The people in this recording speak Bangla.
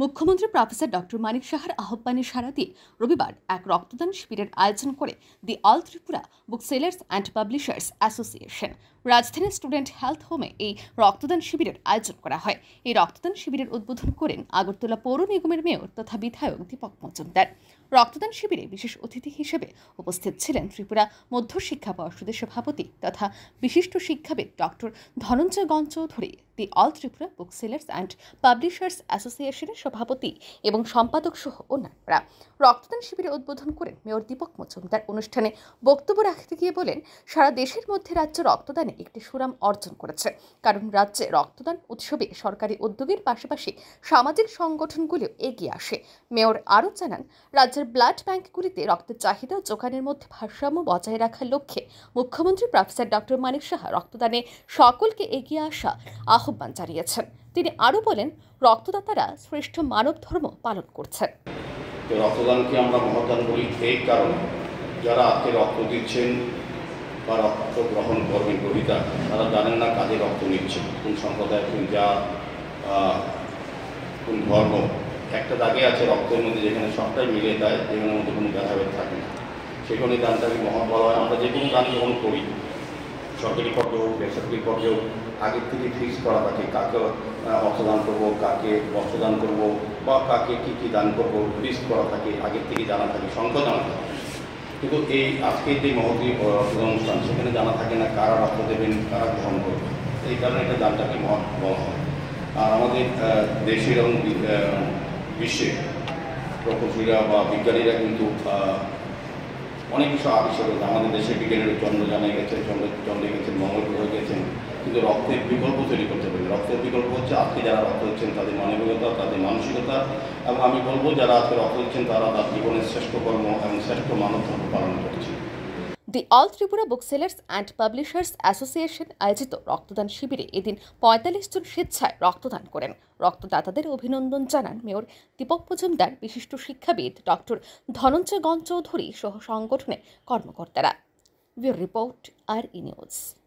মুখ্যমন্ত্রী প্রফেসর ডক্টর মানিক সাহার আহ্বানে সাড়া দিয়ে রবিবার এক রক্তদান শিবিরের আয়োজন করে the all Tripura book sellers and publishers association. রাজধানীর স্টুডেন্ট হেলথ হোমে এই রক্তদান শিবিরের আয়োজন করা হয়। এই রক্তদান শিবিরের উদ্বোধন করেন আগরতলা পৌর নিগমের মেয়র তথা বিধায়ক দীপক মজুমদার। রক্তদান শিবিরে বিশেষ অতিথি হিসেবে উপস্থিত ছিলেন ত্রিপুরা মধ্য শিক্ষা পর্ষদের সভাপতি তথা বিশিষ্ট শিক্ষাবিদ doctor Dhananjay Chowdhury, the all Tripura book sellers and publishers অ্যাসোসিয়েশনের সভাপতি এবং সম্পাদক সহ অন্যান্যরা। রক্তদান শিবিরে উদ্বোধন করেন মেয়র দীপক মজুমদার। অনুষ্ঠানে বক্তব্য রাখতে গিয়ে বলেন, সারা দেশের মধ্যে রাজ্য রক্তদানে একটি সুনাম অর্জন করেছে, কারণ রাজ্যে রক্তদান উৎসবে সরকারি উদ্যোগের পাশাপাশি সামাজিক সংগঠনগুলিও এগিয়ে আসে। মেয়র আরও জানান, রাজ্যের ব্লাড ব্যাংকগুলিতে রক্তের চাহিদা ও যোগানের মধ্যে ভারসাম্য বজায় রাখার লক্ষ্যে মুখ্যমন্ত্রী প্রফেসর ডক্টর মানিক সাহা রক্তদানে সকলকে এগিয়ে আসা আহ্বান জানিয়েছেন। তিনি আরও বলেন, রক্তদাতারা শ্রেষ্ঠ মানব ধর্ম পালন করছেন। রক্তদানকে আমরা মহাদান বলি এই কারণে, যারা আজকে রক্ত দিচ্ছেন বা রক্ত গ্রহণ করবেন গ্রহীতা, তারা জানেন না কাজে রক্ত নিচ্ছেন, কোন সম্প্রদায়, কোন জাত, কোন ধর্ম। একটা দাগে আছে রক্তের মধ্যে, যেখানে সবটাই মিলে দেয়, যেখানের মধ্যে কোনো ভেদাভেদ থাকে না। সেখানে দানটাকে মহৎ বলা হয়। আমরা যে কোনো দান গ্রহণ করি, সরকারি পর্যায়ে হোক, বেসরকারি পর্যায়ে হোক, আগের থেকে ফিক্স করা থাকে কাকে অর্থদান করবো, কাকে বস্ত্রদান করবো বা কাকে কী কী দান করবো, লিস্ট করা থাকে, আগের থেকে জানা থাকে, সংখ্যা জানা থাকে। কিন্তু এই আজকের যে মহতী রক্তদান অনুষ্ঠান, সেখানে জানা থাকে না কারা রক্ত দেবেন, কারা গ্রহণ করবেন। এই কারণে এটা দানটাকে মহৎ বলা হয়। আর আমাদের দেশের এবং বিশ্বে প্রকৌশলীরা বা বিজ্ঞানীরা কিন্তু অনেক কিছু আবিষ্কার করেছে। আমাদের দেশের বিজ্ঞানীরা চন্দ্রযানে গেছেন, চন্দ্রে গেছেন, মঙ্গল গ্রহে গেছেন, কিন্তু রক্তের বিকল্প তৈরি করতে পারেন। রক্তের বিকল্প হচ্ছে আজকে যারা রক্ত দিচ্ছেন তাদের মানবিকতা, তাদের মানসিকতা, এবং আমি বলবো যারা আজকে রক্ত দিচ্ছেন তারা তার জীবনের শ্রেষ্ঠ কর্ম এবং শ্রেষ্ঠ মানব ধর্ম পালন করছে। The all Tripura book sellers and publishers association আয়োজিত রক্তদান শিবিরে এদিন ৪৫ জন স্বেচ্ছায় রক্তদান করেন। রক্তদাতাদের অভিনন্দন জানান মেয়র দীপক মজুমদার, বিশিষ্ট শিক্ষাবিদ ডক্টর ধনঞ্জয় চৌধুরী সহ সংগঠনের কর্মকর্তারা। Bureau report, RE news.